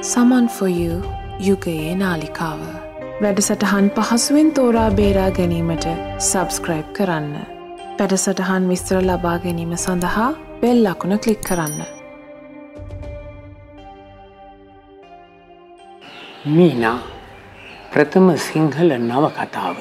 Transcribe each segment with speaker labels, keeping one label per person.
Speaker 1: Summon for you යුගයේ නාලිකාව. වැඩසටහන් පහසුවෙන් තෝරා බේරා ගැනීමට සබස්ක්‍රයිබ් කරන්න. වැඩසටහන් විස්තර ලබා ගැනීම සඳහා බෙල් අකුණ ක්ලික් කරන්න.
Speaker 2: මීනා ප්‍රථම සිංහල නවකතාව.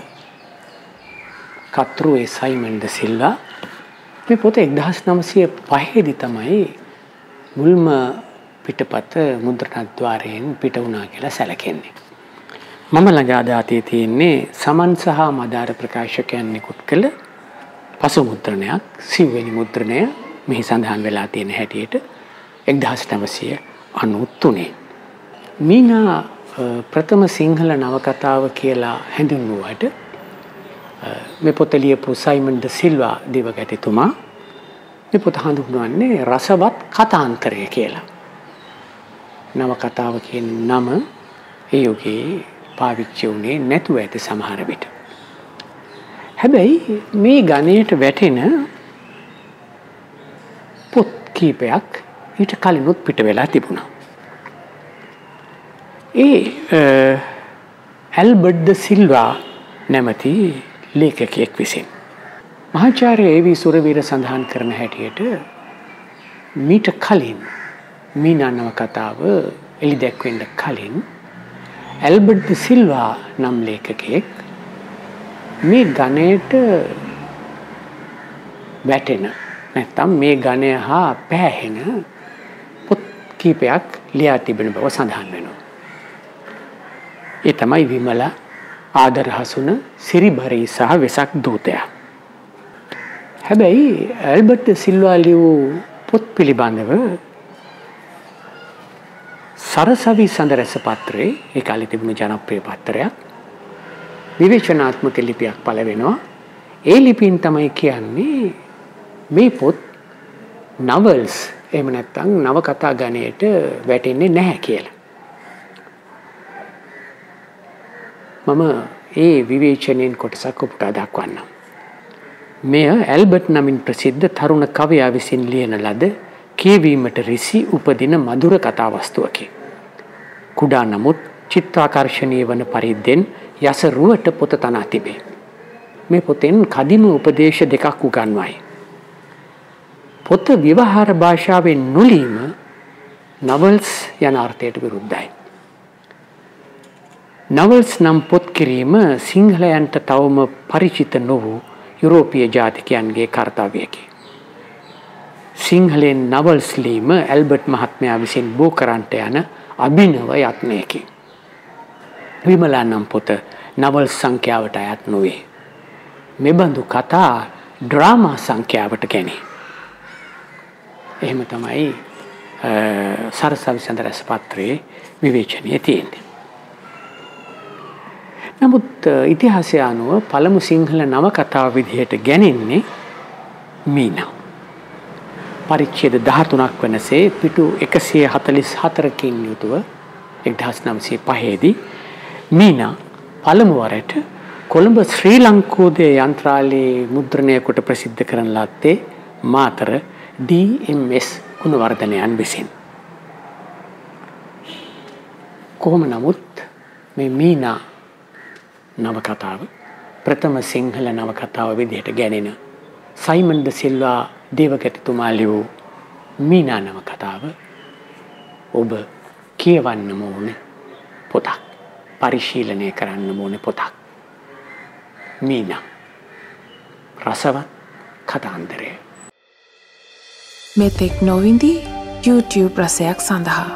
Speaker 2: කතෘ සයිමන් ද සිල්වා. මේ පොත 1905 දී තමයි මුල්ම පිටපත මුද්‍රණද්වාරයෙන් පිට වුණා කියලා සැලකෙන්නේ. මම ළඟ අද අතේ තියෙන්නේ සමන් සහ මදාර ප්‍රකාශකයන් නිකුත් කළ පසු මුද්‍රණයක්, සිව්වෙනි මුද්‍රණය මෙහි සඳහන් වෙලා තියෙන හැටියට 1993. මීනා ප්‍රථම සිංහල නවකතාව කියලා හැඳින්වුවට මේ පොත ලියපු සයිමන් ද සිල්වා දිවගැතිතුමා මේ පොත හඳුන්වන්නේ රසවත් කතාන්තරය කියලා. නවකතාව කියන නම ඒ යුගයේ පාවිච්චි වුණේ නැතුව ඇති සමහර විට. හැබැයි මේ ගණයට වැටෙන පොත් කීපයක් ඊට කලිනුත් පිට වෙලා තිබුණා. ඇල්බර්ට් ද සිල්වා නැමැති ලේඛකයෙක් විසින් මහාචාර්ය ඒ.වී. සුරවීර සඳහන් කරන හැටියට මීට කලින් මීනා නවකතාව එළි දැක්වෙන්න කලින් ඇල්බර්ට් ද සිල්වා නම් ලේඛකයෙක් මේ ගණයට වැටෙන නැත්නම් මේ ගණය හා පෑහෙන පොත් කීපයක් ලියා තිබෙන බව සඳහන් වෙනවා. ඒ තමයි විමලා, ආදර හසුන, සිරිබරී සහ වෙසක් දූතයා. හැබැයි ඇල්බර්ට් ද සිල්වා ලියූ පොත් පිළිබඳව සරසවි සඳරැස පත්‍රයේ ඒ කාලේ තිබුණු ජනප්‍රිය පත්‍රයක් විවේචනාත්මක ලිපියක් පළ වෙනවා. ඒ ලිපින් තමයි කියන්නේ මේ පොත් නවල්ස් එහෙම නැත්නම් නවකතා ගණයට වැටෙන්නේ නැහැ කියලා. මම ඒ විවේචනයෙන් කොටසක් උපුටා දක්වන්නම්. මෙය ඇල්බර්ට් නමින් ප්‍රසිද්ධ තරුණ කවියා විසින් ලියන ලද කියවීමට රිසි උපදින මధుර කතා වස්තුවකි. කුඩා නමුත් චිත්තාකර්ෂණීය වන පරිද්දෙන් යස රුවට පොත තනා තිබේ. මේ පොතෙන් කදිම උපදේශ දෙකක් උගන්වයි. පොත ව්‍යවහාර භාෂාවෙන් නොලීම නවල්ස් යන අර්ථයට විරුද්ධයි. නවල්ස් නම් පොත් කිරීම සිංහලයන්ට තවම පරිචිත නොවූ යුරෝපීය ජාතිකයන්ගේ කාර්යයකි. සිංහලෙන් නවල්ස් ලීම ඇල්බර්ට් මහත්මයා විසින් බෝ කරන්නට යන අභිනව යත්නයකි. විමලා නම් පොත නවල්ස් සංඛ්‍යාවට අයත් නොවේ. මෙබඳු කතා ඩ්‍රාමා සංඛ්‍යාවට ගැනේ. එහෙම තමයි සරසවි සඳරැස පත්‍රයේ විවේචනය තියෙන්නේ. නමුත් ඉතිහාසය අනුව පළමු සිංහල නවකතාව විදිහට ගැනෙන්නේ මීනා. පරිච්ඡේද 13ක් වනසේ පිටු 144කින් යුතුව 1905 දී මීනා පළමු වරට කොළඹ ශ්‍රී ලංකෝදය යන්ත්‍රාලයේ මුද්‍රණය කොට ප්‍රසිද්ධ කරන ලද්දේ මාතර D.M.S. ගුණවර්ධනයන් විසින්. කොහොම නමුත් මේ මීනා නවකතාව ප්‍රථම සිංහල නවකතාව විදිහට ගැනෙන සයිමන් ද සිල්වා දේවගැතිතුමා ලියූ මීනා නවකතාව ඔබ කියවන්නම ඕනේ පොතක්, පරිශීලනය කරන්නම ඕනේ පොතක්. මීනා රසවත් කතාන්තරය.
Speaker 1: මෙතෙක් නොවිඳි YouTube රසයක් සඳහා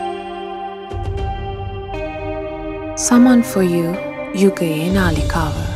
Speaker 1: Summon for you යුගයේ නාලිකාව.